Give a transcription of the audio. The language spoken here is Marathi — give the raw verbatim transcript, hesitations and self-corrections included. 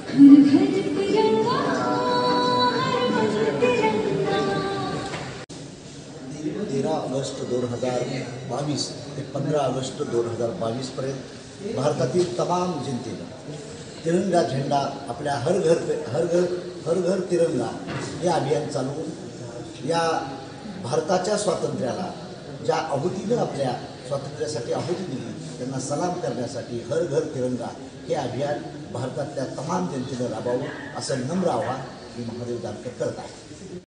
तेरह ऑगस्ट दोन हजार बावीस ते पंधरा ऑगस्ट दोन हजार बावीसपर्यंत भारतातील तमाम जनतेनं तिरंगा झेंडा आपल्या हर घर हर घर हर घर तिरंगा हे अभियान चालवून या भारताच्या स्वातंत्र्याला ज्या आहुतीनं आपल्या स्वातंत्र्यासाठी आहुती दिली त्यांना सलाम करण्यासाठी हर घर तिरंगा हे अभियान भारतातल्या तमाम जनतेनं राबवावं असं नम्र आवाहन मी महादेव जानकर करत आहे.